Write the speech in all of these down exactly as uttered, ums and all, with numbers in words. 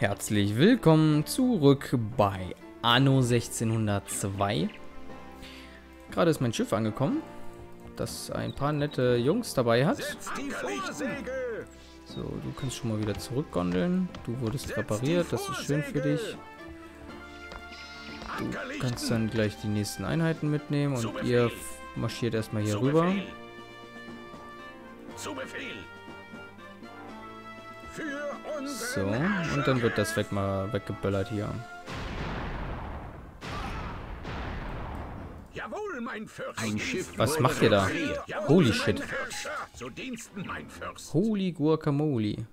Herzlich willkommen zurück bei Anno sechzehnhundertzwei. Gerade ist mein Schiff angekommen, das ein paar nette Jungs dabei hat. So, du kannst schon mal wieder zurückgondeln. Du wurdest repariert, das ist schön für dich. Du kannst dann gleich die nächsten Einheiten mitnehmen und ihr marschiert erstmal hier rüber. So, und dann wird das weg mal weggeböllert hier. Jawohl, mein Fürst. Ein Schiff. Was macht ihr da? Holy shit. Zu Diensten, mein Fürst. Holy Guacamole.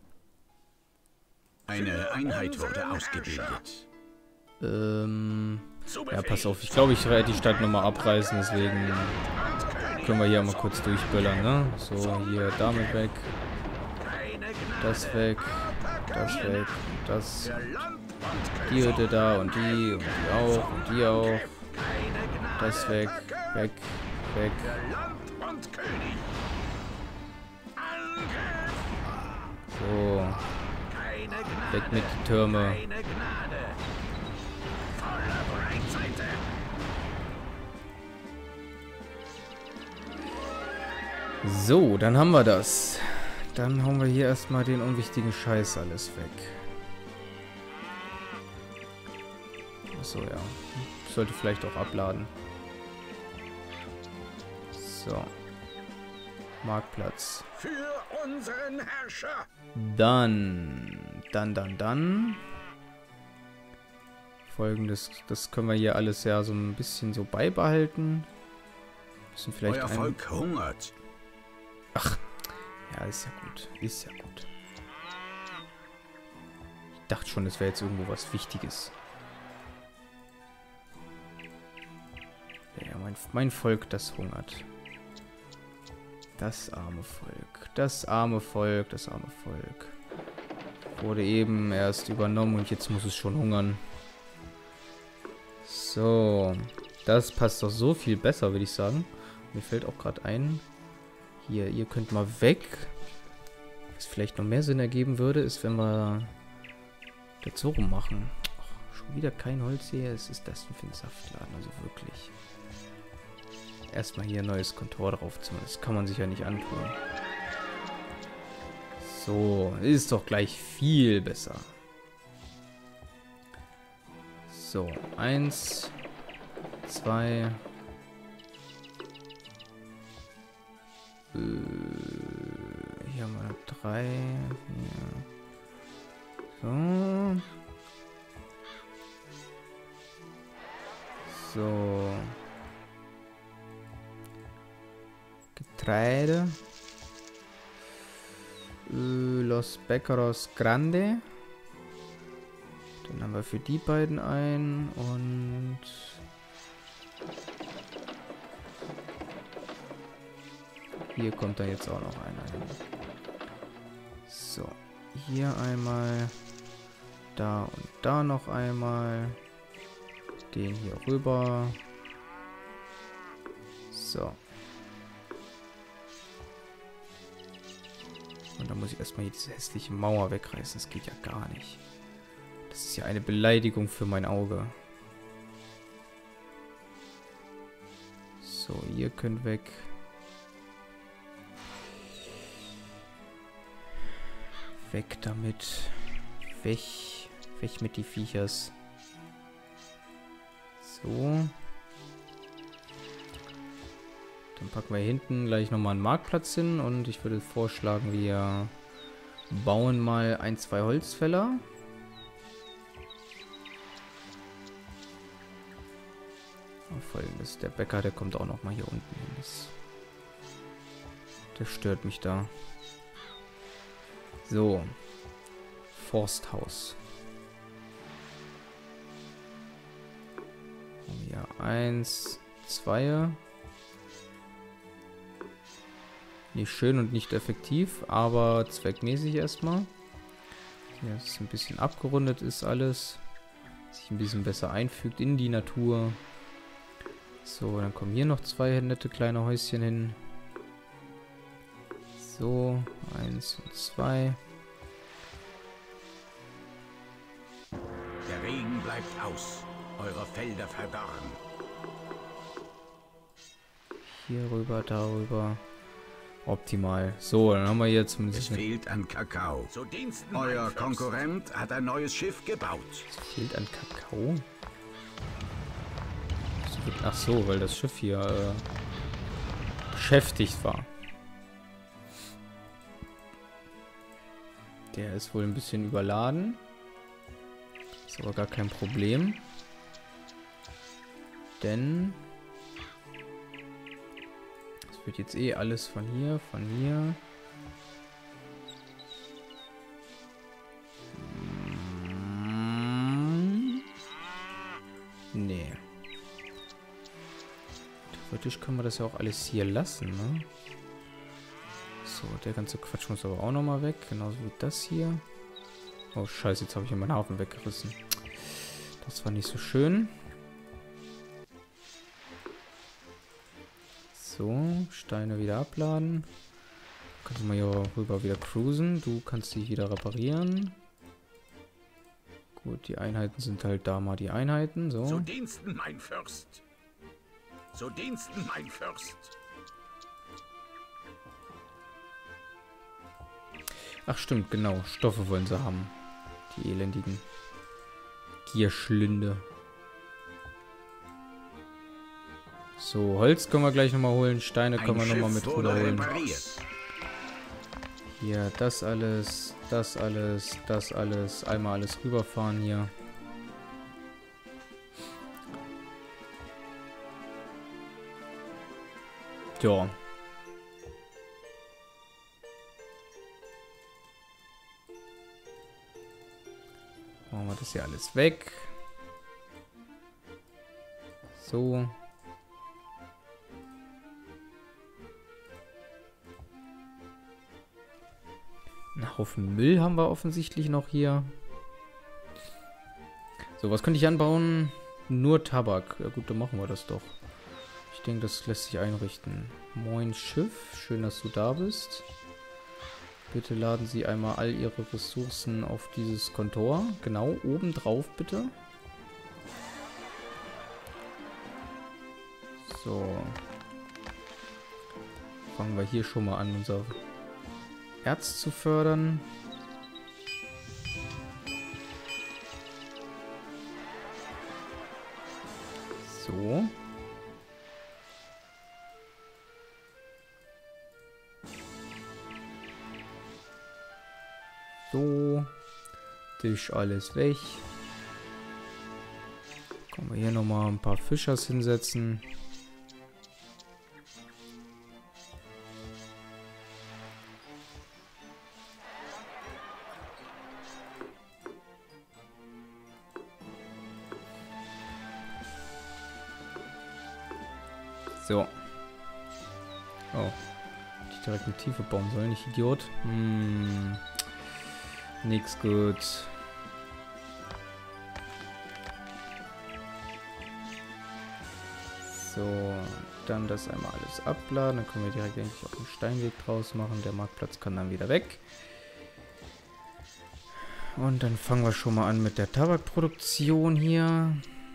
Eine Einheit wurde ausgebildet. Ähm. Ja, pass auf. Ich glaube, ich werde die Stadt nochmal abreißen, deswegen können wir hier mal kurz durchböllern, ne? So, hier damit weg. Das weg. Das weg. Das. Die Hütte da und die und die auch und die auch. Das weg. Weg. Weg. So. Weg mit den Türme. So, dann haben wir das. Dann hauen wir hier erstmal den unwichtigen Scheiß alles weg. Achso, ja. Sollte vielleicht auch abladen. So. Marktplatz. Für unseren Herrscher. Dann. Dann, dann, dann. Folgendes. Das können wir hier alles ja so ein bisschen so beibehalten. Müssen vielleicht Euer ein... Volk hungert. Ach. Ja, ist ja gut. Ist ja gut. Ich dachte schon, es wäre jetzt irgendwo was Wichtiges. Ja, mein, mein Volk, das hungert. Das arme Volk. Das arme Volk, das arme Volk. Wurde eben erst übernommen und jetzt muss es schon hungern. So. Das passt doch so viel besser, würde ich sagen. Mir fällt auch gerade ein... Hier, ihr könnt mal weg. Was vielleicht noch mehr Sinn ergeben würde, ist, wenn wir das so rum machen. Oh, schon wieder kein Holz hier. Es ist das denn für ein Saftladen, also wirklich. Erstmal hier ein neues Kontor drauf zu machen. Das kann man sich ja nicht antun. So, ist doch gleich viel besser. So, eins, zwei... Hier haben wir drei. Hier. So. So. Getreide. Los Beccaros Grande. Dann haben wir für die beiden ein und... Hier kommt da jetzt auch noch einer hin. So, hier einmal. Da und da noch einmal. Den hier rüber. So. Und dann muss ich erstmal hier diese hässliche Mauer wegreißen. Das geht ja gar nicht. Das ist ja eine Beleidigung für mein Auge. So, ihr könnt weg. Weg damit. Weg. Weg mit die Viechers. So. Dann packen wir hinten gleich nochmal einen Marktplatz hin. Und ich würde vorschlagen, wir bauen mal ein, zwei Holzfäller. Folgendes. Der Bäcker, der kommt auch nochmal hier unten hin. Das, der stört mich da. So. Forsthaus. Ja, eins, zwei. Nicht schön und nicht effektiv, aber zweckmäßig erstmal. Hier ist ein bisschen abgerundet ist alles. Sich ein bisschen besser einfügt in die Natur. So, dann kommen hier noch zwei nette kleine Häuschen hin. So, eins und zwei. bleibt aus. Eure Felder verdorren. Hier rüber, darüber. Optimal. So, dann haben wir hier zumindest... Es fehlt an Kakao. Zu Diensten, Euer Konkurrent hat ein neues Schiff gebaut. Es fehlt an Kakao? Ach so, weil das Schiff hier äh, beschäftigt war. Der ist wohl ein bisschen überladen. Ist aber gar kein Problem. Denn... es wird jetzt eh alles von hier, von hier. Hm. Nee. Theoretisch können wir das ja auch alles hier lassen, ne? So, der ganze Quatsch muss aber auch nochmal weg. Genauso wie das hier. Oh, scheiße, jetzt habe ich ja meinen Hafen weggerissen. Das war nicht so schön. So, Steine wieder abladen. Kannst du mal hier rüber wieder cruisen. Du kannst dich wieder reparieren. Gut, die Einheiten sind halt da mal die Einheiten. So. Zu Diensten, mein Fürst. Zu Diensten, mein Fürst. Ach stimmt, genau. Stoffe wollen sie haben. Die elendigen Gierschlinde. So, Holz können wir gleich nochmal holen. Steine können wir nochmal mit holen. Hier, das alles, das alles, das alles. Einmal alles rüberfahren hier. Ja. Machen wir das hier alles weg. So. Ein Haufen Müll haben wir offensichtlich noch hier. So, was könnte ich anbauen? Nur Tabak. Ja gut, dann machen wir das doch. Ich denke, das lässt sich einrichten. Moin Schiff, schön, dass du da bist. Bitte laden Sie einmal all Ihre Ressourcen auf dieses Kontor. Genau, oben drauf bitte. So. Fangen wir hier schon mal an, unser Erz zu fördern. So. So. Tisch alles weg. Können wir hier nochmal ein paar Fischers hinsetzen. So. Oh. Ich direkt eine Tiefe bauen sollen, ich Idiot. Hm. Nix gut. So. Dann das einmal alles abladen. Dann können wir direkt eigentlich auch einen Steinweg draus machen. Der Marktplatz kann dann wieder weg. Und dann fangen wir schon mal an mit der Tabakproduktion hier.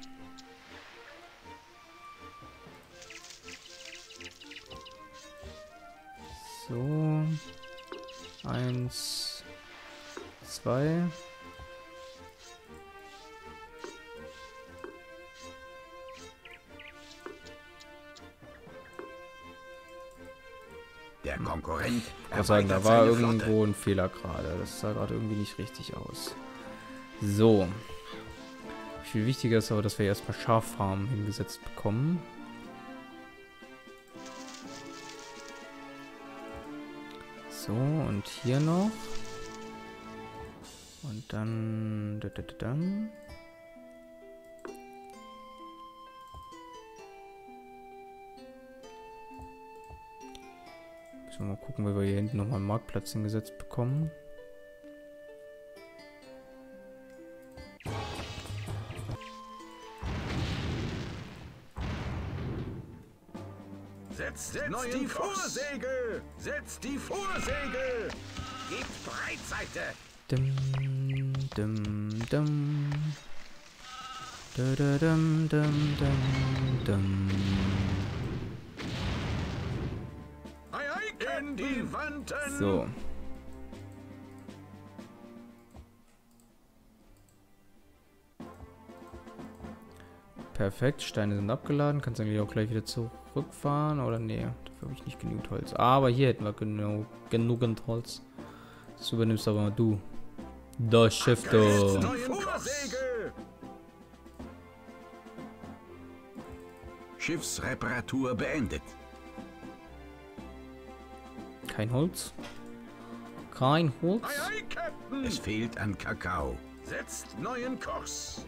So, eins, zwei. Der Konkurrent. Ich muss sagen, da war irgendwo ein Fehler gerade. Das sah gerade irgendwie nicht richtig aus. So. Viel wichtiger ist aber, dass wir erstmal Schaffarmen hingesetzt bekommen. So, und hier noch. Und dann... dann. Müssen wir mal gucken, wie wir hier hinten nochmal einen Marktplatz hingesetzt bekommen. Setzt, Setzt die Vorsegel! Setzt die Vorsegel! Gebt Breitseite! Dum, dum, dum. Da, da, dum, dum, dum, dum. In die Wanten! So. Perfekt, Steine sind abgeladen. Kannst eigentlich auch gleich wieder zurückfahren. Oder nee, dafür habe ich nicht genügend Holz. Aber hier hätten wir genug, genügend Holz. Das übernimmst aber mal du. Das Schiff da. Schiffsreparatur beendet. Kein Holz. Kein Holz. Ei, ei, Captain! Es fehlt an Kakao. Setzt neuen Kurs.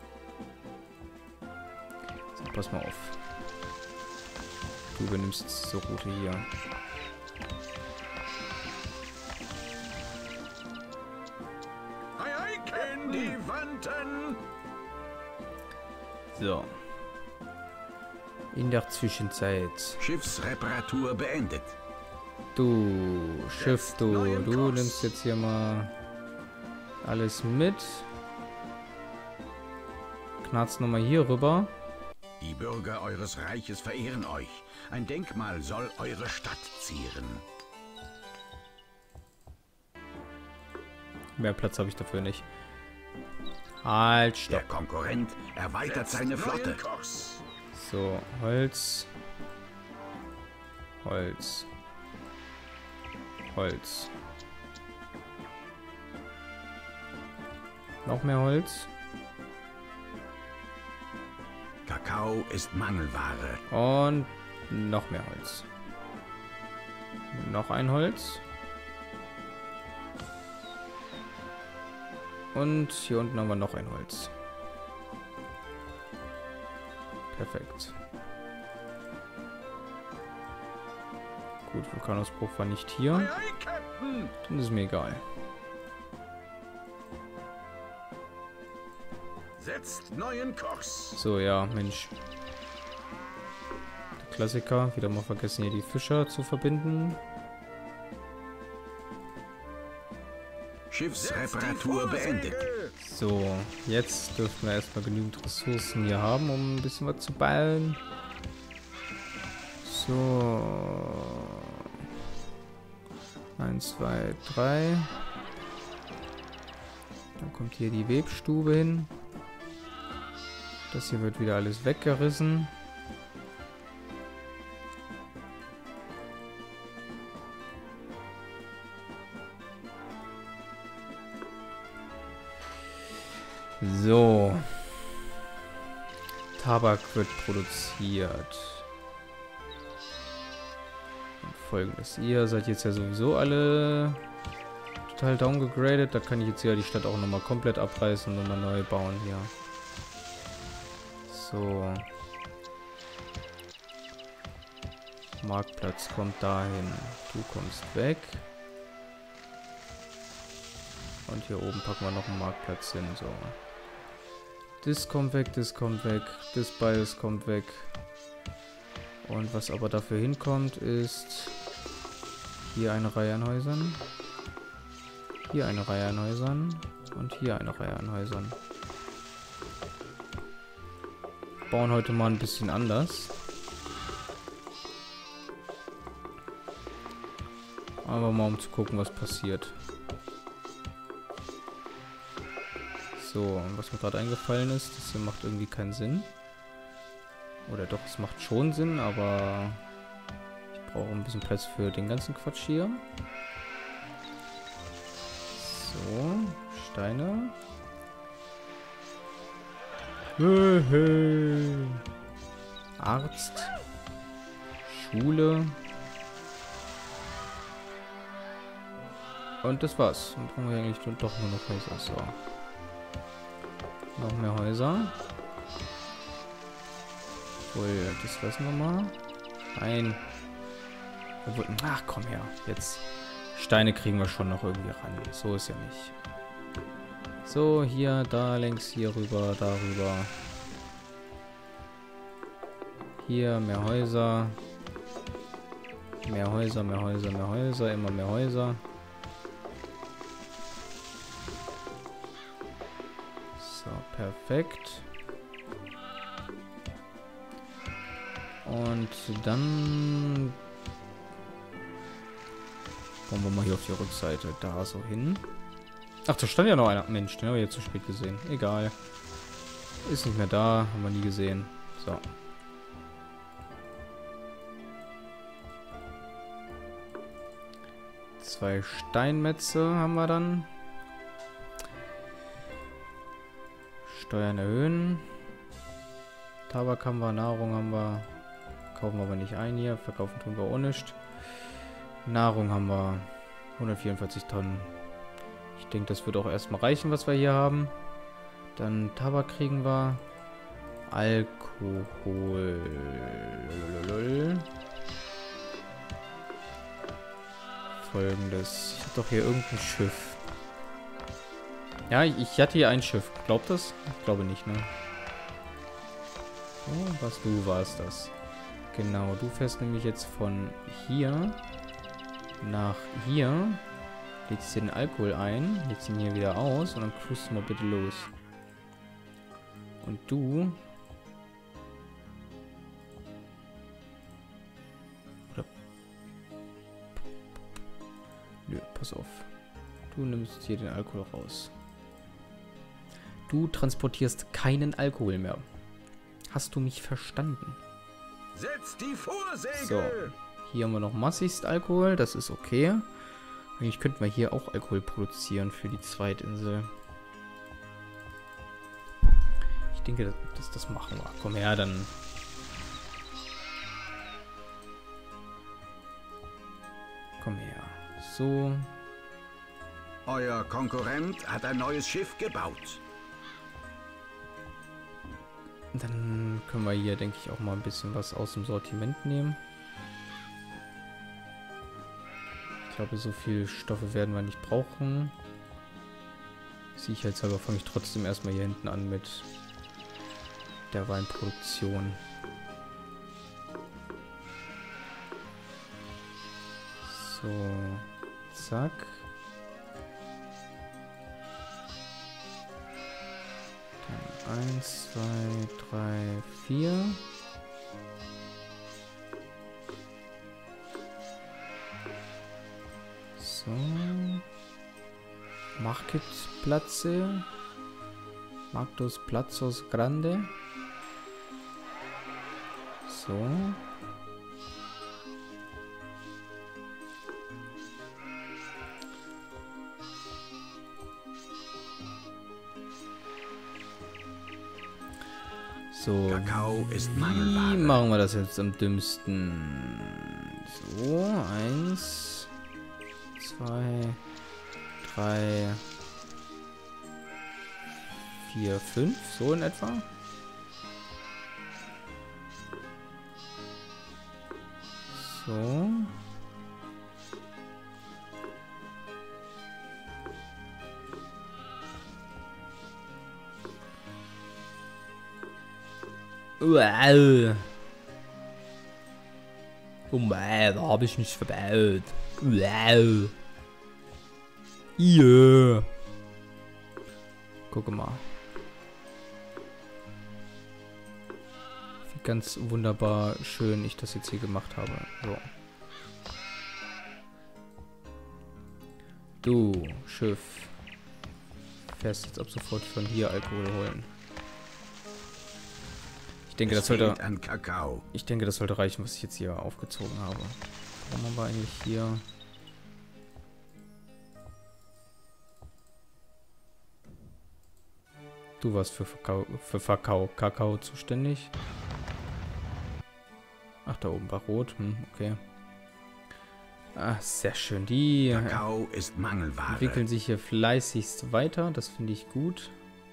So, pass mal auf. Du übernimmst jetzt diese Route hier. Ei, ei, Captain! In die Wanten! So. In der Zwischenzeit. Schiffsreparatur beendet. Du, Schiff, du, du nimmst jetzt hier mal alles mit. Knarzt nochmal hier rüber. Die Bürger eures Reiches verehren euch. Ein Denkmal soll eure Stadt zieren. Mehr Platz habe ich dafür nicht. Halt, Der stopp. Konkurrent erweitert seine Flotte. So, Holz. Holz. Holz. Noch mehr Holz. Kakao ist Mangelware. Und noch mehr Holz. Noch ein Holz. Und hier unten haben wir noch ein Holz. Perfekt. Gut, Vulkanausbruch war nicht hier. Ei, ei, Captain! Dann ist mir egal. Setzt neuen Kurs. So, ja, Mensch. Der Klassiker. Wieder mal vergessen, hier die Fischer zu verbinden. Schiffsreparatur beendet. So, jetzt dürften wir erstmal genügend Ressourcen hier haben, um ein bisschen was zu bauen. So. Eins, zwei, drei. Dann kommt hier die Webstube hin. Das hier wird wieder alles weggerissen. So. Tabak wird produziert. Und Folgendes. Ihr seid jetzt ja sowieso alle total downgegradet. Da kann ich jetzt ja die Stadt auch nochmal komplett abreißen und nochmal neu bauen hier. So. Marktplatz kommt dahin. Du kommst weg. Und hier oben packen wir noch einen Marktplatz hin. So. Das kommt weg, das kommt weg. Das beides kommt weg. Und was aber dafür hinkommt, ist hier eine Reihe an Häusern. Hier eine Reihe an Häusern. Und hier eine Reihe an Häusern. Bauen heute mal ein bisschen anders. Aber mal um zu gucken, was passiert. So, was mir gerade eingefallen ist, das hier macht irgendwie keinen Sinn. Oder doch, es macht schon Sinn, aber ich brauche ein bisschen Platz für den ganzen Quatsch hier. So, Steine. Arzt. Schule. Und das war's. Dann brauchen wir eigentlich doch nur noch Häuser. So. Noch mehr Häuser. Obwohl, das lassen wir mal. Nein. Obwohl, ach, komm her. Jetzt. Steine kriegen wir schon noch irgendwie ran. So ist ja nicht. So, hier, da längs, hier rüber, darüber. Hier, mehr Häuser. Mehr Häuser, mehr Häuser, mehr Häuser. Immer mehr Häuser. So, perfekt. Und dann kommen wir mal hier auf die Rückseite. Da so hin. Ach, da stand ja noch einer. Mensch, den habe ich jetzt zu spät gesehen. Egal. Ist nicht mehr da. Haben wir nie gesehen. So. Zwei Steinmetze haben wir dann. Steuern erhöhen. Tabak haben wir, Nahrung haben wir. Kaufen wir aber nicht ein hier. Verkaufen tun wir auch nicht. Nahrung haben wir hundertvierundvierzig Tonnen. Ich denke, das wird auch erstmal reichen, was wir hier haben. Dann Tabak kriegen wir. Alkohol. Lololol. Folgendes. Ich habe doch hier irgendein Schiff. Ja, ich hatte hier ein Schiff. Glaubt das? Ich glaube nicht, ne? Oh, was du warst das. Genau, du fährst nämlich jetzt von hier nach hier. Legst den Alkohol ein, legst ihn hier wieder aus und dann cruist mal bitte los. Und du... Oder... Nö, pass auf. Du nimmst hier den Alkohol raus. Du transportierst keinen Alkohol mehr. Hast du mich verstanden? Setzt die Vorsegel! So, hier haben wir noch massigst Alkohol, das ist okay. Eigentlich könnten wir hier auch Alkohol produzieren für die Zweitinsel. Ich denke, das, das, das machen wir. Komm her, dann... Komm her. So. Euer Konkurrent hat ein neues Schiff gebaut. Dann können wir hier, denke ich, auch mal ein bisschen was aus dem Sortiment nehmen. Ich glaube, so viel Stoffe werden wir nicht brauchen. Sicherheitshalber fange ich trotzdem erstmal hier hinten an mit der Weinproduktion. So, zack. Dann eins, zwei, drei, vier. So. Marktplätze. Marctos Plazos Grande. So. So, Kakao ist wie Mangelware. machen wir das jetzt am dümmsten? So, eins, zwei, drei, vier, fünf, so in etwa. So. Wow. Oh mein, da habe ich mich verbaut. Wow. Yeah. Guck mal. Wie ganz wunderbar schön ich das jetzt hier gemacht habe. So. Du, Schiff. Fährst jetzt ab sofort von hier Alkohol holen. Ich denke, das sollte, an Kakao. ich denke, das sollte reichen, was ich jetzt hier aufgezogen habe. Warum haben wir eigentlich hier... Du warst für Kakao, für Kakao, Kakao zuständig. Ach, da oben war rot. Hm, okay. Ah, sehr schön. Die Kakao ist Mangelware. entwickeln sich hier fleißigst weiter. Das finde ich gut.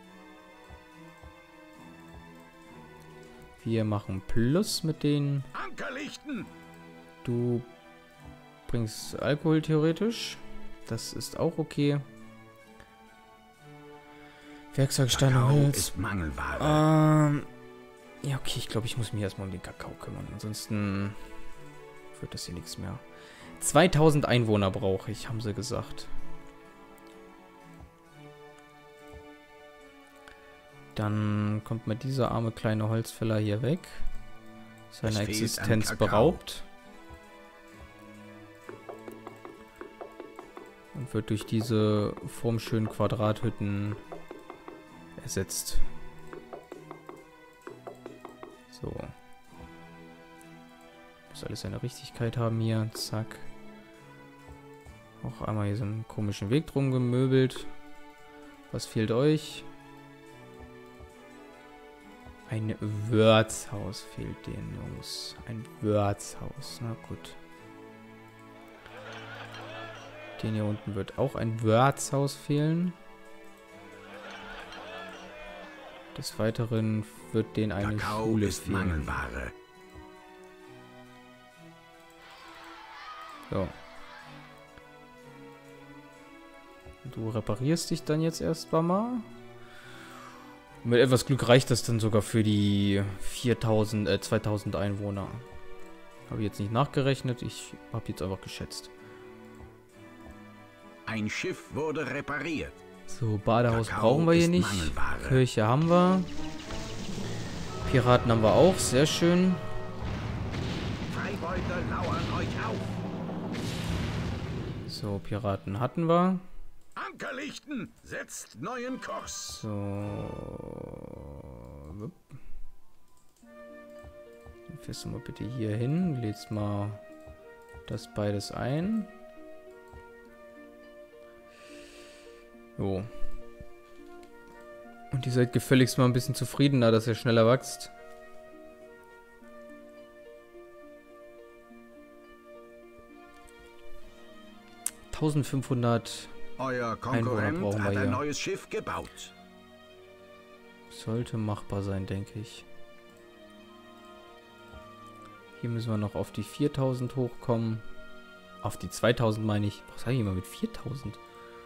Wir machen Plus mit denen. Anker lichten! Du bringst Alkohol theoretisch. Das ist auch okay. Werkzeugsteine, Kakao Holz. ist Mangelware. Ähm, ja, okay, ich glaube, ich muss mich erstmal um den Kakao kümmern. Ansonsten wird das hier nichts mehr. zweitausend Einwohner brauche ich, haben sie gesagt. Dann kommt mal dieser arme kleine Holzfäller hier weg. seiner Es fehlt an Existenz Kakao. beraubt. Und wird durch diese formschönen Quadrathütten ersetzt. So. Muss alles seine Richtigkeit haben hier. Zack. Auch einmal hier so einen komischen Weg drum gemöbelt. Was fehlt euch? Ein Wirtshaus fehlt den Jungs. Ein Wirtshaus. Na gut. Den hier unten wird auch ein Wirtshaus fehlen. Des Weiteren wird denen eine Kakao Schule ist fehlen. Mangelware. So. Du reparierst dich dann jetzt erstmal mal. Mit etwas Glück reicht das dann sogar für die viertausend, äh, zweitausend Einwohner. Habe ich jetzt nicht nachgerechnet, ich habe jetzt einfach geschätzt. Ein Schiff wurde repariert. So, Badehaus Kakao brauchen wir hier ist nicht. Mangelware. Kirche haben wir. Piraten haben wir auch, sehr schön. Freibeuter lauern euch auf. So, Piraten hatten wir. Anker lichten! Setzt neuen Kurs! So. Wupp. Dann fährst du mal bitte hier hin. Lädst mal das beides ein. Jo. Und ihr seid gefälligst mal ein bisschen zufriedener, dass ihr schneller wächst. eintausendfünfhundert Euer Einwohner Konkurrent brauchen wir hat ein hier. neues Schiff gebaut. Sollte machbar sein, denke ich. Hier müssen wir noch auf die viertausend hochkommen. Auf die zweitausend meine ich. Was sage ich immer mit viertausend?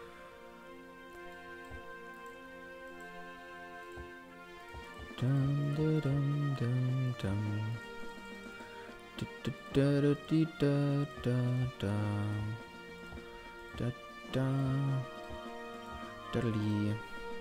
Dum, dum, dum, dum, dum. Du, du, da, da, di, da, da, da. Da, da. Dadeli.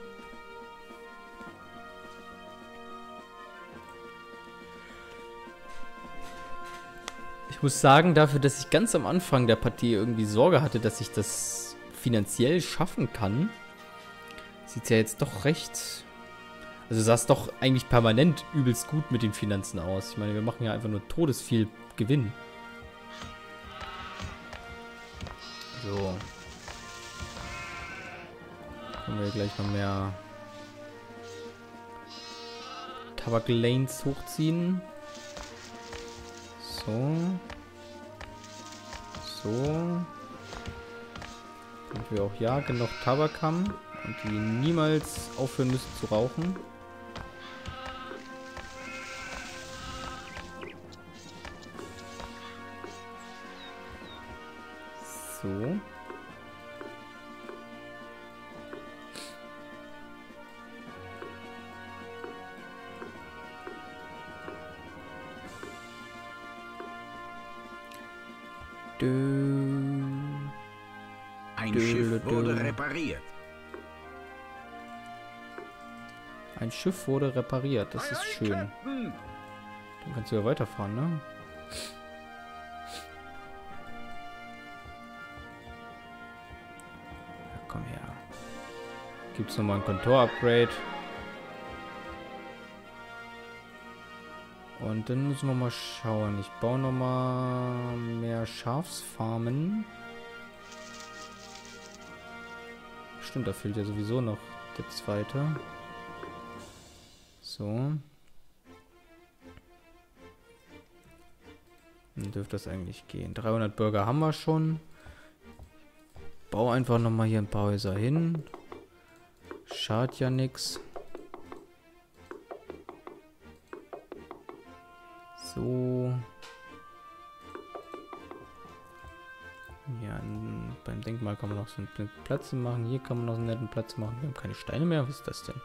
Ich muss sagen, dafür, dass ich ganz am Anfang der Partie irgendwie Sorge hatte, dass ich das finanziell schaffen kann, sieht es ja jetzt doch recht... Also sah es doch eigentlich permanent übelst gut mit den Finanzen aus. Ich meine, wir machen ja einfach nur todesviel Gewinn. So. Können wir gleich noch mehr Tabak-Lanes hochziehen. So. So. Und wir auch ja genug Tabak haben und die niemals aufhören müssen zu rauchen. So. Du. Ein Dö, Schiff dö, wurde dö. repariert. Ein Schiff wurde repariert, das Ei, ist ei, schön. Captain! Dann kannst du ja weiterfahren, ne? Ja, komm her. Gibt's nochmal ein Kontor-Upgrade. Und dann müssen wir mal schauen. Ich baue nochmal mehr Schafsfarmen. Stimmt, da fehlt ja sowieso noch der zweite. So. Dann dürfte das eigentlich gehen. dreihundert Bürger haben wir schon. Bau einfach nochmal hier ein paar Häuser hin. Schadet ja nix. So. Ja, n- beim Denkmal kann man noch so einen Platz machen. Hier kann man noch einen netten Platz machen. Wir haben keine Steine mehr. Was ist das denn?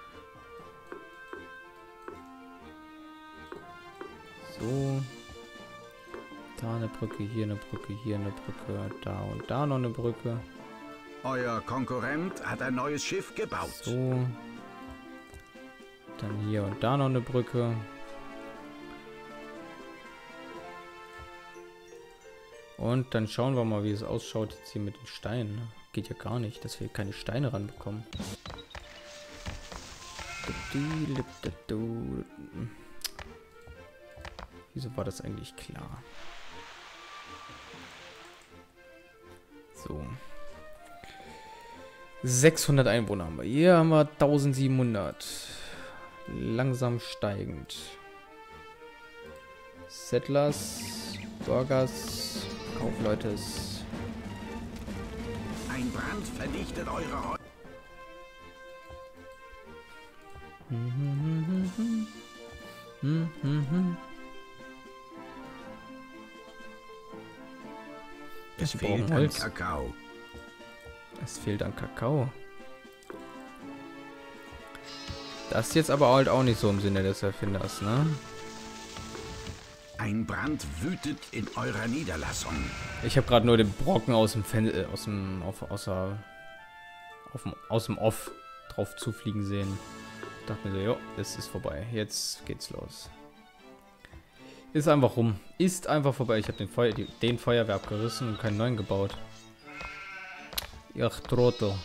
So. Da eine Brücke, hier eine Brücke, hier eine Brücke, da und da noch eine Brücke. Euer Konkurrent hat ein neues Schiff gebaut. So. Dann hier und da noch eine Brücke. Und dann schauen wir mal, wie es ausschaut jetzt hier mit den Steinen. Geht ja gar nicht, dass wir keine Steine ranbekommen. Wieso war das eigentlich klar? So. sechshundert Einwohner haben wir. Hier haben wir eintausendsiebenhundert. Langsam steigend. Settlers, Bürgers, Kaufleutes. Ein Brand vernichtet eure Häuser. Es Sie fehlt brauchen an Holz. Kakao. Es fehlt an Kakao. Das ist jetzt aber halt auch nicht so im Sinne des Erfinders, ne? Ein Brand wütet in eurer Niederlassung. Ich habe gerade nur den Brocken aus dem Fen äh, aus dem auf, außer, auf dem, aus dem Off drauf zufliegen sehen. Dachte mir so, jo, es ist vorbei. Jetzt geht's los. Ist einfach rum. Ist einfach vorbei. Ich habe den, Feuer, die, den Feuerwehr abgerissen und keinen neuen gebaut. Ach, Trottel.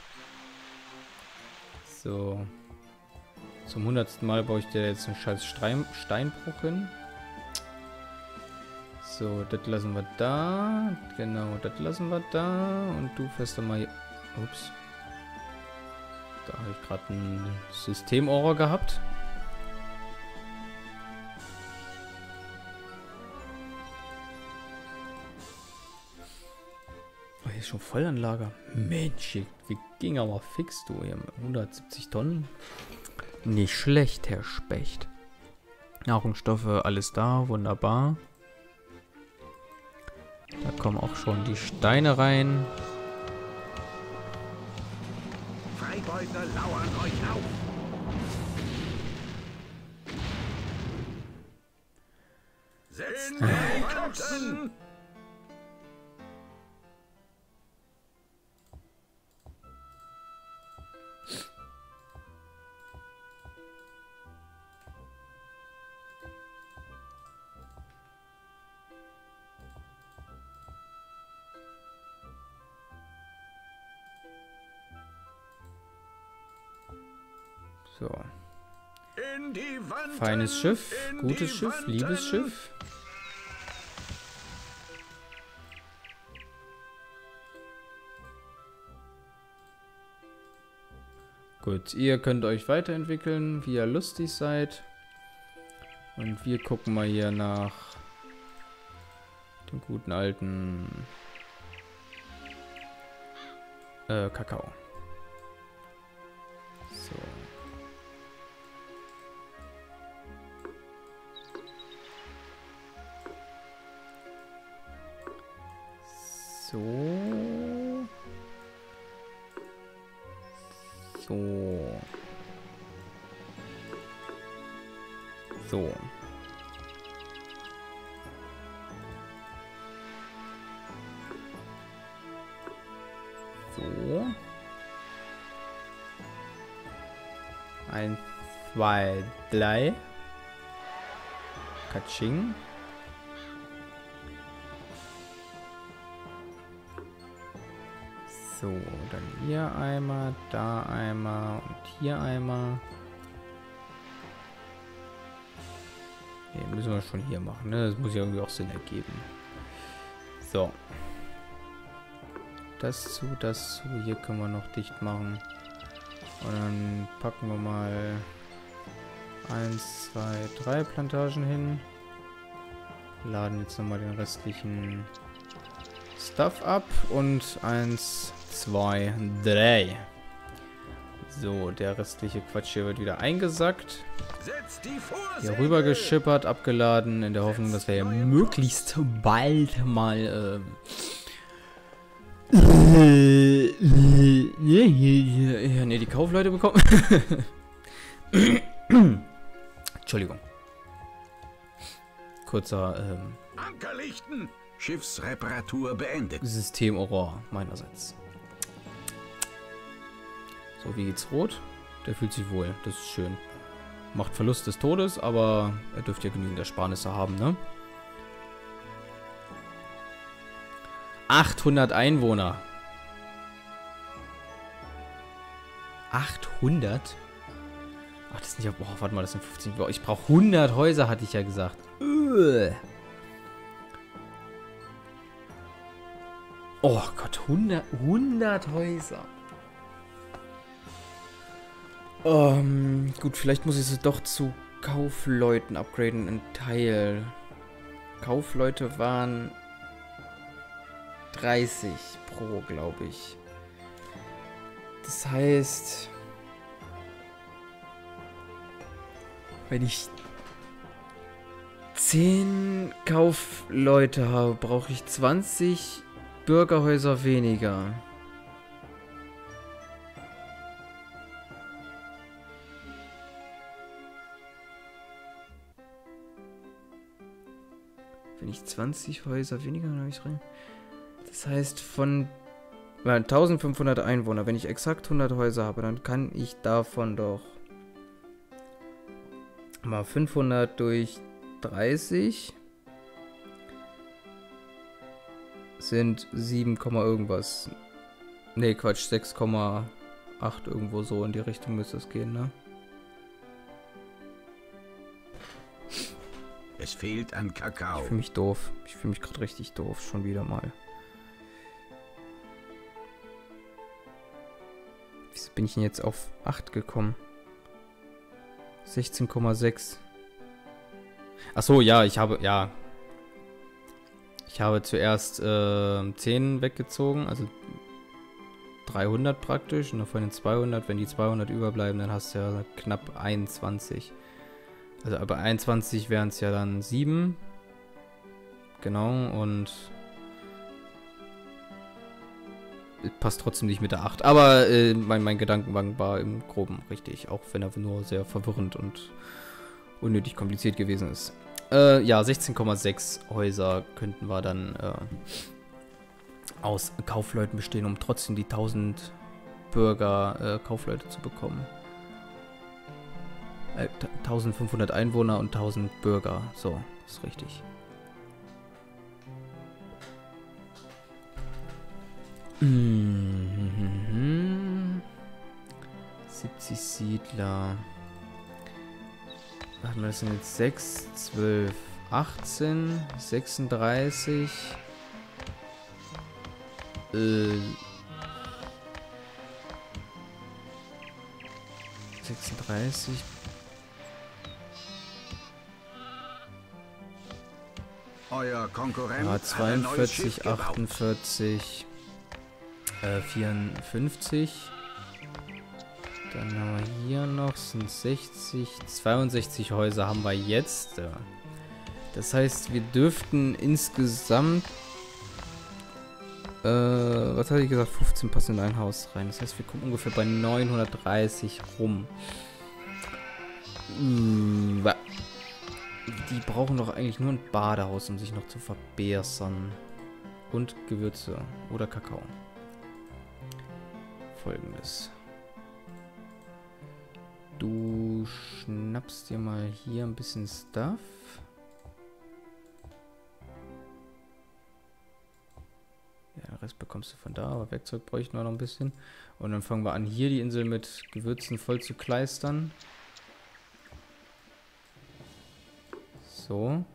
So. Zum hundertsten Mal baue ich dir jetzt einen scheiß Stein, Steinbruch hin. So, das lassen wir da. Genau, das lassen wir da. Und du fährst dann mal hier. Ups. Da habe ich gerade ein Systemorder gehabt. Oh, hier ist schon Vollanlage. Mensch, wie ging aber fix, du. Hier hundertsiebzig Tonnen. Nicht schlecht, Herr Specht. Nahrungsstoffe, alles da, wunderbar. Da kommen auch schon die Steine rein. Freibeuter lauern euch auf. Setzt die Kapten! So. In die Wand! Feines Schiff, in gutes die Schiff, Wanten. liebes Schiff. Gut, ihr könnt euch weiterentwickeln, wie ihr lustig seid. Und wir gucken mal hier nach dem guten alten äh, Kakao. So. So. So. So. So. Eins, zwei, drei. Katsching. So, dann hier einmal, da einmal und hier einmal. Nee, müssen wir schon hier machen, ne? Das muss ja irgendwie auch Sinn ergeben. So. Das zu, das zu. Hier können wir noch dicht machen. Und dann packen wir mal eins, zwei, drei Plantagen hin. Laden jetzt nochmal den restlichen Stuff ab. Und eins, zwei, drei. So, der restliche Quatsch hier wird wieder eingesackt. Setzt die Vorsegel! Hier rüber geschippert, abgeladen, in der Hoffnung, dass wir ja möglichst bald mal äh, ja, ne, die Kaufleute bekommen. Entschuldigung. Kurzer ähm, Ankerlichten! Schiffsreparatur beendet. Systemhorror meinerseits. So, wie geht's rot? Der fühlt sich wohl, das ist schön. Macht Verlust des Todes, aber er dürfte ja genügend Ersparnisse haben, ne? achthundert Einwohner. achthundert? Ach, das sind ja... Boah, warte mal, das sind fünfzehn... Boah, ich brauche hundert Häuser, hatte ich ja gesagt. Uah. Oh Gott, hundert, hundert Häuser. Um, gut, vielleicht muss ich sie doch zu Kaufleuten upgraden, ein Teil. Kaufleute waren dreißig pro, glaube ich. Das heißt, wenn ich zehn Kaufleute habe, brauche ich zwanzig Bürgerhäuser weniger. Wenn ich zwanzig Häuser weniger habe, ich rein. Das heißt, von eintausendfünfhundert Einwohner, wenn ich exakt hundert Häuser habe, dann kann ich davon doch mal fünfhundert durch dreißig sind sieben, irgendwas. Ne, Quatsch, sechs Komma acht irgendwo so in die Richtung müsste es gehen, ne? Es fehlt an Kakao. Ich fühle mich doof. Ich fühle mich gerade richtig doof. Schon wieder mal. Wieso bin ich denn jetzt auf acht gekommen? sechzehn Komma sechs. Achso, ja, ich habe, ja. Ich habe zuerst äh, zehn weggezogen, also dreihundert praktisch. Und dann von den zweihundert, wenn die zweihundert überbleiben, dann hast du ja knapp einundzwanzig. Also bei einundzwanzig wären es ja dann sieben. Genau, und passt trotzdem nicht mit der acht. Aber äh, mein, mein Gedankengang war im Groben richtig, auch wenn er nur sehr verwirrend und unnötig kompliziert gewesen ist. Äh, ja, sechzehn Komma sechs Häuser könnten wir dann äh, aus Kaufleuten bestehen, um trotzdem die tausend Bürger äh, Kaufleute zu bekommen. Äh, eintausendfünfhundert Einwohner und tausend Bürger. So, ist richtig. Mhm. siebzig Siedler. Warte mal, das sind jetzt sechs, zwölf, achtzehn, sechsunddreißig. Äh. sechsunddreißig. Euer Konkurrent Ja, zweiundvierzig, achtundvierzig, äh, vierundfünfzig. Dann haben wir hier noch, sind sechzig, zweiundsechzig Häuser haben wir jetzt. Das heißt, wir dürften insgesamt, äh, was hatte ich gesagt, fünfzehn passen in ein Haus rein. Das heißt, wir kommen ungefähr bei neunhundertdreißig rum. Die brauchen doch eigentlich nur ein Badehaus, um sich noch zu verbessern. Und Gewürze oder Kakao. Folgendes. Du schnappst dir mal hier ein bisschen Stuff. Ja, den Rest bekommst du von da, aber Werkzeug bräuchten wir noch ein bisschen. Und dann fangen wir an, hier die Insel mit Gewürzen voll zu kleistern. So.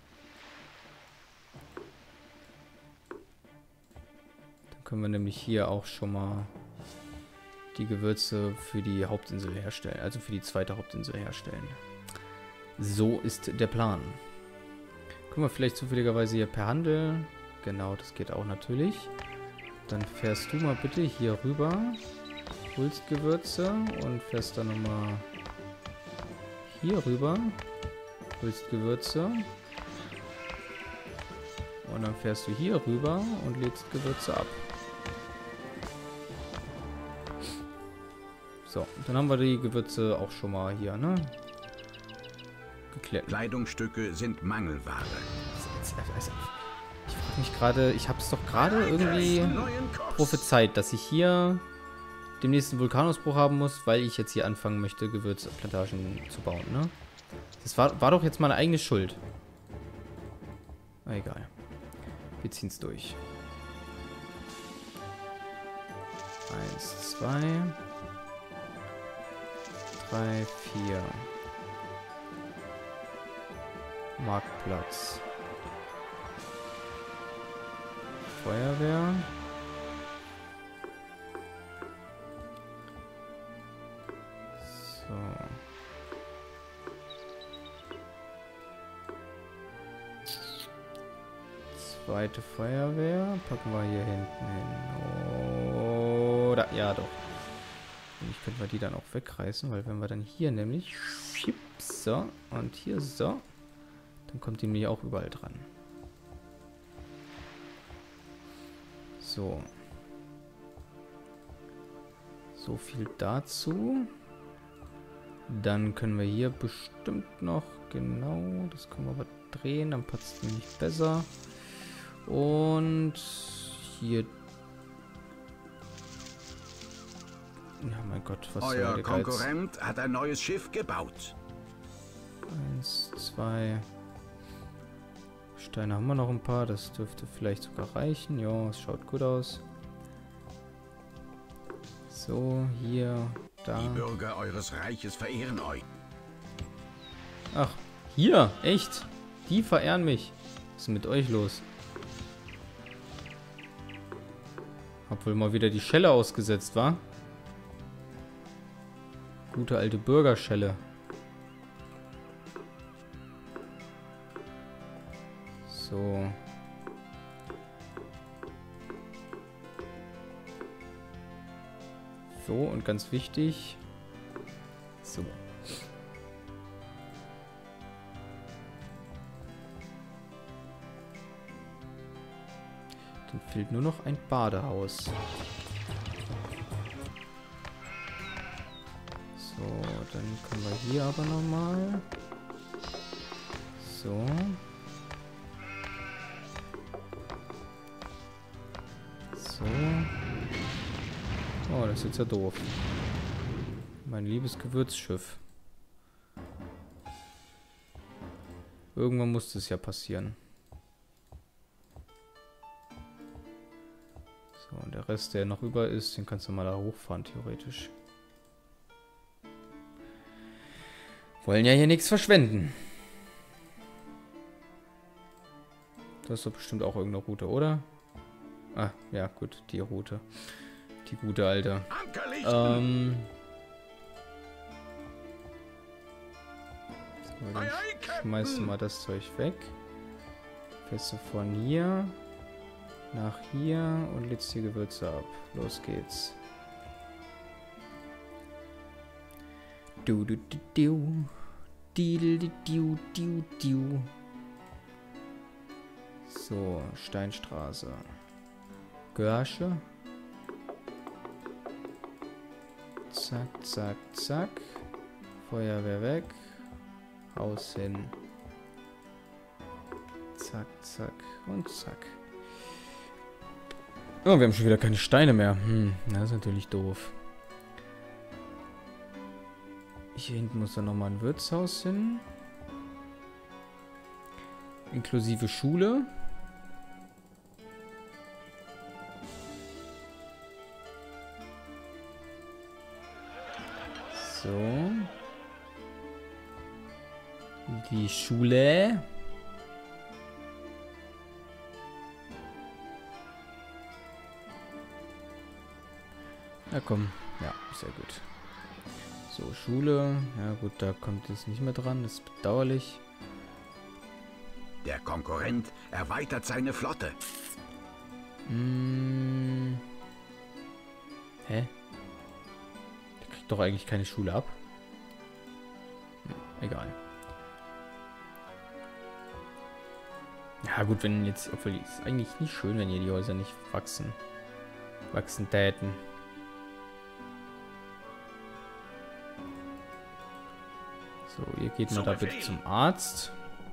Dann können wir nämlich hier auch schon mal die Gewürze für die Hauptinsel herstellen, also für die zweite Hauptinsel herstellen. So ist der Plan. Können wir vielleicht zufälligerweise hier per Handel, genau, das geht auch natürlich. Dann fährst du mal bitte hier rüber, holst Gewürze und fährst dann nochmal hier rüber, holst Gewürze und dann fährst du hier rüber und lädst Gewürze ab. So, dann haben wir die Gewürze auch schon mal hier, ne? Geklärt. Kleidungsstücke sind Mangelware. Ich frage mich gerade, ich habe es doch gerade irgendwie prophezeit, dass ich hier den nächsten Vulkanausbruch haben muss, weil ich jetzt hier anfangen möchte, Gewürzplantagen zu bauen, ne? Das war, war doch jetzt meine eigene Schuld. Na egal. Wir ziehen es durch. Eins, zwei. Drei, vier. Marktplatz. Feuerwehr. So. Zweite Feuerwehr. Packen wir hier hinten hin. Oder, ja doch. Nämlich können wir die dann auch wegreißen, weil wenn wir dann hier nämlich so und hier so, dann kommt die nämlich auch überall dran. So. So viel dazu. Dann können wir hier bestimmt noch, genau, das können wir aber drehen, dann passt es nämlich besser. Und hier. Ja, mein Gott, was soll Euer der Konkurrent Geiz? hat ein neues Schiff gebaut. Eins, zwei. Steine haben wir noch ein paar, das dürfte vielleicht sogar reichen. Ja, es schaut gut aus. So, hier, da. Die Bürger eures Reiches verehren euch. Ach, hier, echt? Die verehren mich. Was ist denn mit euch los? Hab wohl mal wieder die Schelle ausgesetzt, wa? Gute alte Bürgerschelle. So. So, und ganz wichtig. So. Dann fehlt nur noch ein Badehaus. So, dann können wir hier aber nochmal. So. So. Oh, das ist jetzt ja doof. Mein liebes Gewürzschiff. Irgendwann muss das ja passieren. So, und der Rest, der noch über ist, den kannst du mal da hochfahren, theoretisch. Wollen ja hier nichts verschwenden. Das ist doch bestimmt auch irgendeine Route, oder? Ah, ja, gut, die Route. Die gute alte. Ähm. So, dann schmeißen wir das Zeug weg. Fährst du von hier nach hier und lädst die Gewürze ab. Los geht's. Du du du du. Du du du du du. So, Steinstraße. Görsche. Zack, zack, zack. Feuerwehr weg. Haus hin. Zack, zack und zack. Oh, wir haben schon wieder keine Steine mehr. Hm, das ist natürlich doof. Hier hinten muss dann nochmal ein Wirtshaus hin. Inklusive Schule. So. Die Schule. Na komm. Ja, sehr gut. So, Schule. Ja gut, da kommt es nicht mehr dran. Das ist bedauerlich. Der Konkurrent erweitert seine Flotte. Hm. Hä? Der kriegt doch eigentlich keine Schule ab. Hm, egal. Ja gut, wenn jetzt... Obwohl, ist eigentlich nicht schön, wenn hier die Häuser nicht wachsen. Wachsen täten. So, ihr geht mal da bitte zum Arzt.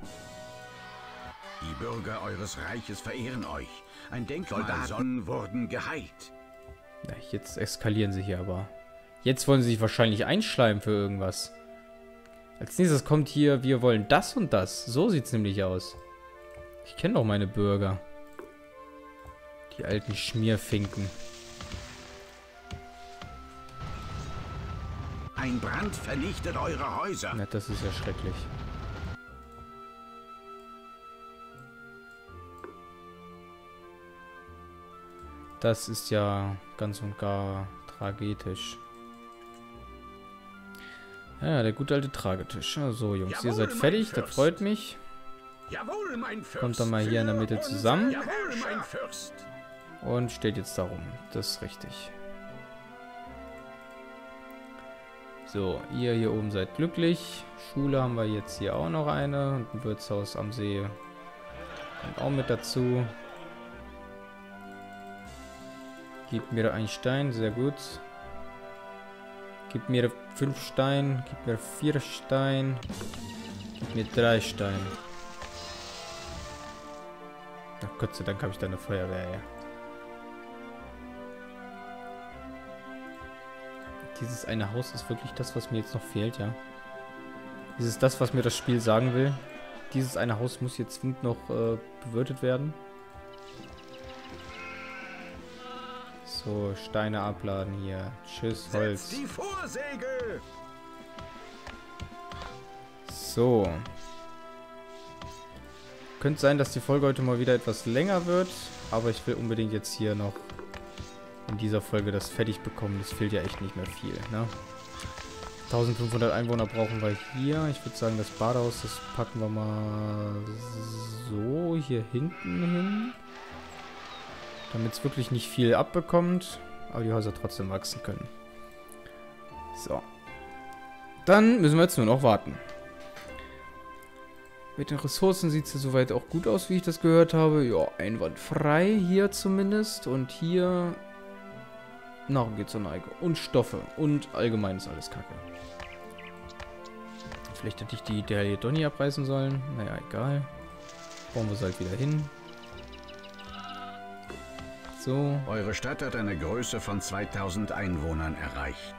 Die Bürger eures Reiches verehren euch. Ein Denkmal wurden geheilt. Ja, jetzt eskalieren sie hier aber. Jetzt wollen sie sich wahrscheinlich einschleimen für irgendwas. Als nächstes kommt hier, wir wollen das und das. So sieht's nämlich aus. Ich kenne doch meine Bürger. Die alten Schmierfinken. Ein Brand vernichtet eure Häuser. Ja, das ist ja schrecklich. Das ist ja ganz und gar tragetisch. Ja, der gute alte Tragetisch. So, Jungs, Jawohl, ihr seid mein fertig, das Fürst. freut mich. Jawohl, mein Fürst. Kommt dann mal hier in der Mitte Für zusammen. unseren Jawohl, mein Fürst. Und steht jetzt darum. Das ist richtig. So, ihr hier oben seid glücklich. Schule haben wir jetzt hier auch noch eine. Und ein Wirtshaus am See kommt auch mit dazu. Gib mir einen Stein, sehr gut. Gib mir fünf Stein, gib mir vier Stein, gib mir drei Stein. Na Gott sei Dank habe ich da eine Feuerwehr, ja. Dieses eine Haus ist wirklich das, was mir jetzt noch fehlt, ja. Dieses das, was mir das Spiel sagen will. Dieses eine Haus muss jetzt zwingend noch äh, bewirtet werden. So, Steine abladen hier. Tschüss, Holz. Setzt die Vorsegel. So. Könnte sein, dass die Folge heute mal wieder etwas länger wird. Aber ich will unbedingt jetzt hier noch in dieser Folge das fertig bekommen. Das fehlt ja echt nicht mehr viel, ne? eintausendfünfhundert Einwohner brauchen wir hier. Ich würde sagen, das Badehaus, das packen wir mal so hier hinten hin. Damit es wirklich nicht viel abbekommt. Aber die Häuser trotzdem wachsen können. So. Dann müssen wir jetzt nur noch warten. Mit den Ressourcen sieht es ja soweit auch gut aus, wie ich das gehört habe. Ja, einwandfrei hier zumindest. Und hier Nahrung geht zur Neige. Und Stoffe. Und allgemein ist alles kacke. Vielleicht hätte ich die Deliadoni abreißen sollen. Naja, egal. Bauen wir es halt wieder hin. So. Eure Stadt hat eine Größe von zweitausend Einwohnern erreicht.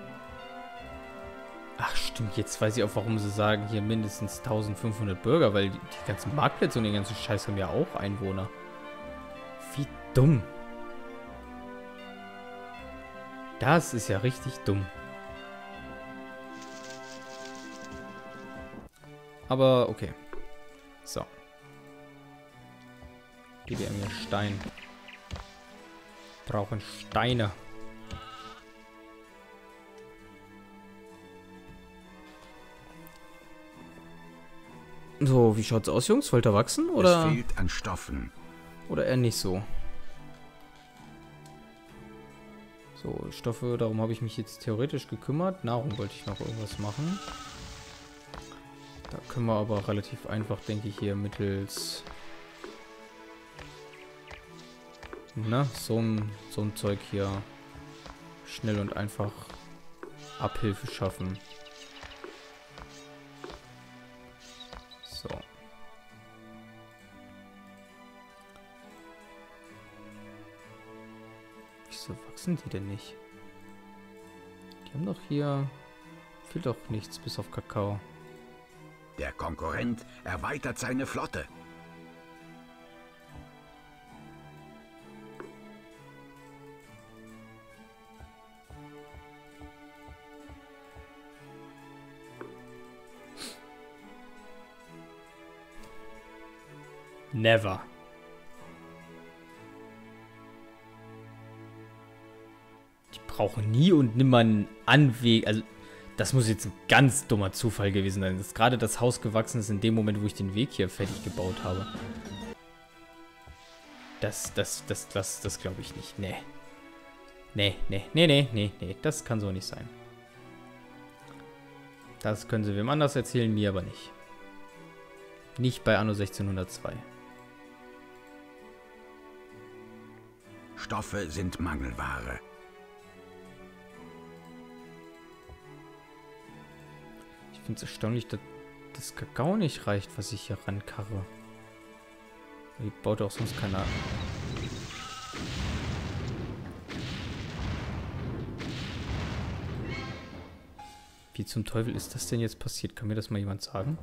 Ach stimmt, jetzt weiß ich auch, warum sie sagen, hier mindestens eintausendfünfhundert Bürger, weil die, die ganzen Marktplätze und den ganzen Scheiß haben ja auch Einwohner. Wie dumm. Das ist ja richtig dumm. Aber okay. So. Gib mir mir Stein. Brauchen Steine. So, wie schaut's aus, Jungs? Wollt ihr wachsen? Oder? Es fehlt an Stoffen. Oder eher nicht so? So, Stoffe, darum habe ich mich jetzt theoretisch gekümmert. Nahrung wollte ich noch irgendwas machen. Da können wir aber relativ einfach, denke ich, hier mittels... Na, so ein, so ein Zeug hier schnell und einfach Abhilfe schaffen. So. Wieso wachsen die denn nicht? Die haben doch hier... Fehlt doch nichts bis auf Kakao. Der Konkurrent erweitert seine Flotte. Never. Die brauchen nie und nimmer einen Anweg. Also, das muss jetzt ein ganz dummer Zufall gewesen sein, dass gerade das Haus gewachsen ist in dem Moment, wo ich den Weg hier fertig gebaut habe. Das, das, das, das, das glaube ich nicht. Nee. Nee, nee, nee, nee, nee, nee. Das kann so nicht sein. Das können sie wem anders erzählen, mir aber nicht. Nicht bei Anno sechzehnhundertzwei. Stoffe sind Mangelware. Ich finde es erstaunlich, dass das Kakao nicht reicht, was ich hier rankarre. Die baut auch sonst keiner. Wie zum Teufel ist das denn jetzt passiert? Kann mir das mal jemand sagen?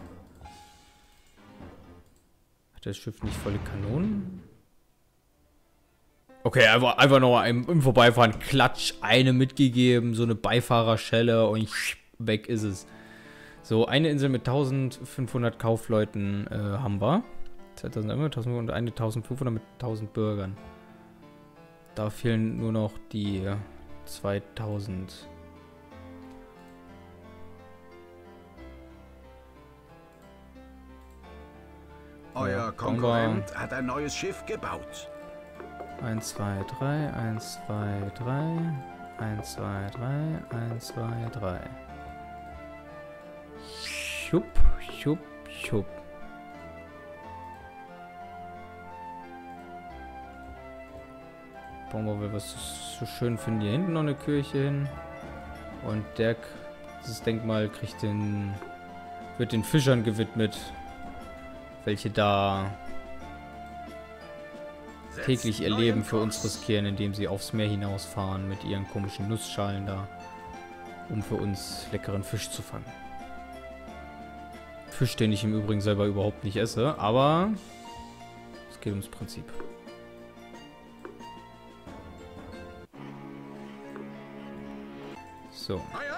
Hat das Schiff nicht volle Kanonen? Okay, einfach, einfach noch im, im Vorbeifahren klatsch eine mitgegeben, so eine Beifahrerschelle und weg ist es. So, eine Insel mit eintausendfünfhundert Kaufleuten äh, haben wir. zweitausend und eine eintausendfünfhundert mit tausend Bürgern. Da fehlen nur noch die zweitausend. Euer Konkurrent hat ein neues Schiff gebaut. eins, zwei, drei, eins, zwei, drei, eins, zwei, drei, eins, zwei, drei. Schupp, schupp, schupp. Bauen wir, was so schön finden, hier hinten noch eine Kirche hin. Und der, dieses Denkmal kriegt den, wird den Fischern gewidmet, welche da täglich ihr Leben für uns riskieren, indem sie aufs Meer hinausfahren mit ihren komischen Nussschalen da, um für uns leckeren Fisch zu fangen. Fisch, den ich im Übrigen selber überhaupt nicht esse, aber es geht ums Prinzip. So.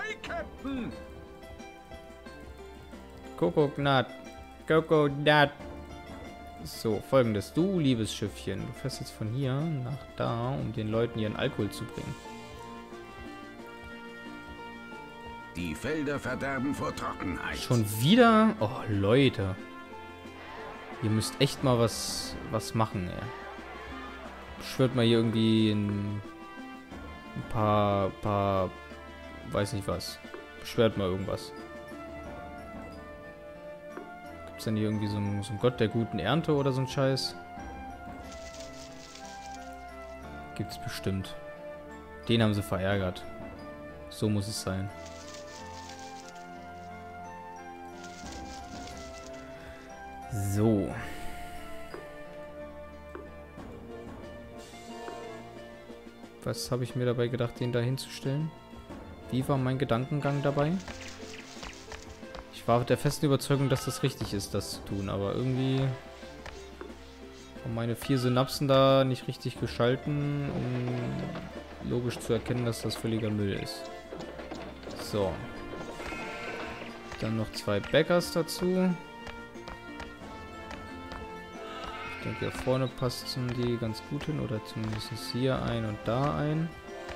Coconut. Coconut. So, folgendes. Du, liebes Schiffchen, du fährst jetzt von hier nach da, um den Leuten ihren Alkohol zu bringen. Die Felder verderben vor Trockenheit. Schon wieder? Oh, Leute. Ihr müsst echt mal was, was machen, ey. Schwört mal hier irgendwie ein, ein paar, paar, weiß nicht was. Beschwert mal irgendwas. Gibt's denn hier irgendwie so einen, so einen Gott der guten Ernte oder so ein Scheiß? Gibt's bestimmt. Den haben sie verärgert. So muss es sein. So. Was habe ich mir dabei gedacht, den da hinzustellen? Wie war mein Gedankengang dabei? Ich war der festen Überzeugung, dass das richtig ist, das zu tun, aber irgendwie haben meine vier Synapsen da nicht richtig geschalten, um logisch zu erkennen, dass das völliger Müll ist. So. Dann noch zwei Bäckers dazu. Ich denke, hier vorne passen die ganz gut hin, oder zumindest hier ein und da ein.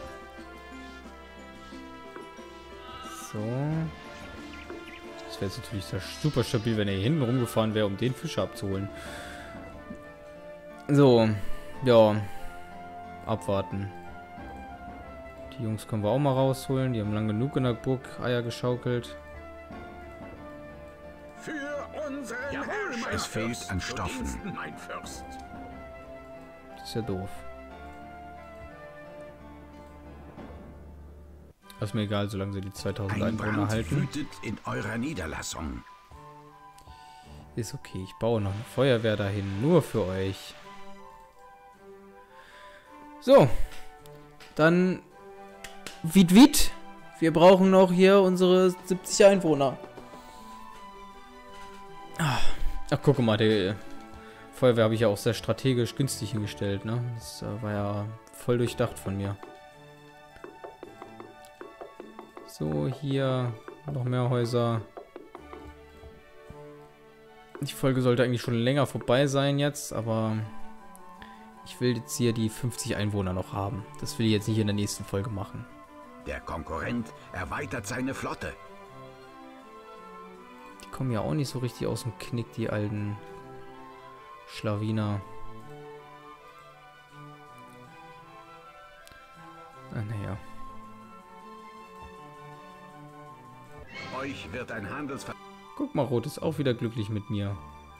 So. Das wäre jetzt natürlich super stabil, wenn er hier hinten rumgefahren wäre, um den Fischer abzuholen. So. Ja. Abwarten. Die Jungs können wir auch mal rausholen. Die haben lang genug in der Burg Eier geschaukelt. Für unseren Jawohl, Herrscher, es fehlt Fürst, an zu Stoffen. Diensten, mein Fürst. Das ist ja doof. Ist mir egal, solange sie die zweitausend Ein Einwohner Brand halten. wütet in eurer Niederlassung. Ist okay, ich baue noch eine Feuerwehr dahin, nur für euch. So, dann Wied Wied. Wir brauchen noch hier unsere siebzig Einwohner. Ach, ach guck mal, die Feuerwehr habe ich ja auch sehr strategisch günstig hingestellt, ne? Das äh, war ja voll durchdacht von mir. So, hier noch mehr Häuser. Die Folge sollte eigentlich schon länger vorbei sein jetzt, aber ich will jetzt hier die fünfzig Einwohner noch haben. Das will ich jetzt nicht in der nächsten Folge machen. Der Konkurrent erweitert seine Flotte. Die kommen ja auch nicht so richtig aus dem Knick, die alten Schlawiner. Ah, naja. Euch wird ein Handelsver... Guck mal, Rot ist auch wieder glücklich mit mir.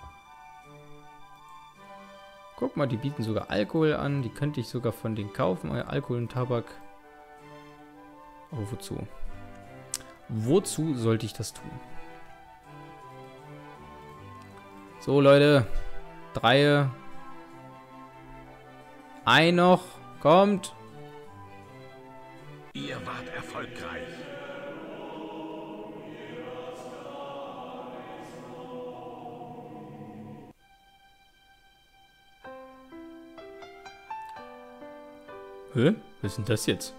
Guck mal, die bieten sogar Alkohol an. Die könnte ich sogar von denen kaufen. Alkohol und Tabak. Aber wozu? Wozu sollte ich das tun? So, Leute. Drei. Ein noch. Kommt. Ihr wart erfolgreich. Hä? Was ist denn das jetzt?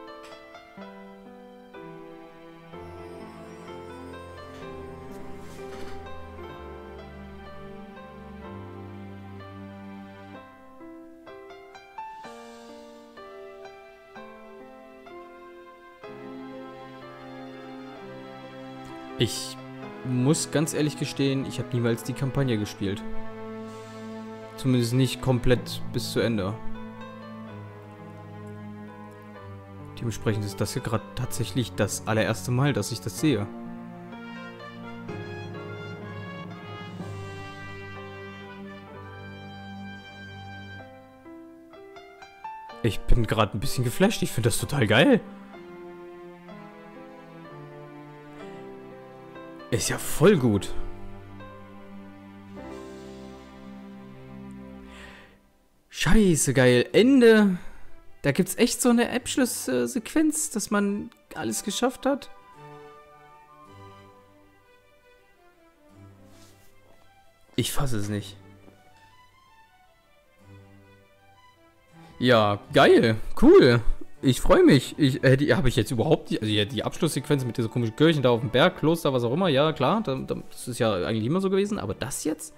Ich muss ganz ehrlich gestehen, ich habe niemals die Kampagne gespielt. Zumindest nicht komplett bis zu Ende. Dementsprechend ist das hier gerade tatsächlich das allererste Mal, dass ich das sehe. Ich bin gerade ein bisschen geflasht. Ich finde das total geil. Ist ja voll gut. Scheiße, geil. Ende. Da gibt's echt so eine Abschlusssequenz, dass man alles geschafft hat. Ich fasse es nicht. Ja, geil. Cool. Ich freue mich. Ich, äh, die habe ich jetzt überhaupt die, also die, die Abschlusssequenz mit dieser komischen Kirchen da auf dem Berg, Kloster, was auch immer. Ja, klar, da, da, das ist ja eigentlich immer so gewesen. Aber das jetzt?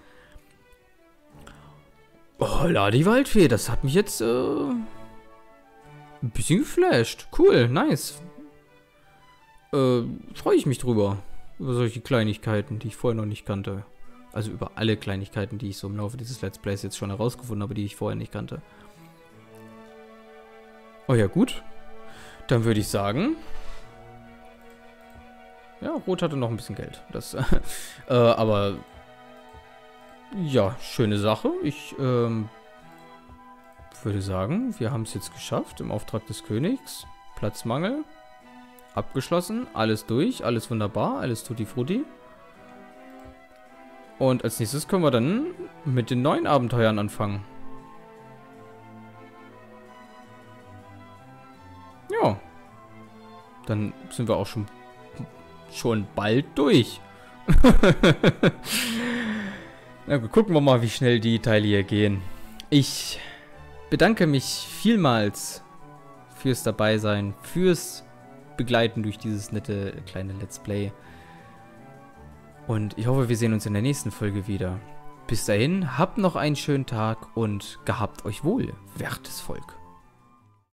Oh, la die Waldfee, das hat mich jetzt äh, ein bisschen geflasht. Cool, nice. Äh, freue ich mich drüber. Über solche Kleinigkeiten, die ich vorher noch nicht kannte. Also über alle Kleinigkeiten, die ich so im Laufe dieses Let's Plays jetzt schon herausgefunden habe, die ich vorher nicht kannte. Oh ja, gut. Dann würde ich sagen... Ja, Rot hatte noch ein bisschen Geld. Das, äh, aber... Ja, schöne Sache. Ich ähm, würde sagen, wir haben es jetzt geschafft im Auftrag des Königs. Platzmangel. Abgeschlossen. Alles durch. Alles wunderbar. Alles tutti frutti. Und als nächstes können wir dann mit den neuen Abenteuern anfangen. Ja. Dann sind wir auch schon, schon bald durch. Na gut, gucken wir mal, wie schnell die Teile hier gehen. Ich bedanke mich vielmals fürs Dabeisein, fürs Begleiten durch dieses nette kleine Let's Play. Und ich hoffe, wir sehen uns in der nächsten Folge wieder. Bis dahin, habt noch einen schönen Tag und gehabt euch wohl, wertes Volk.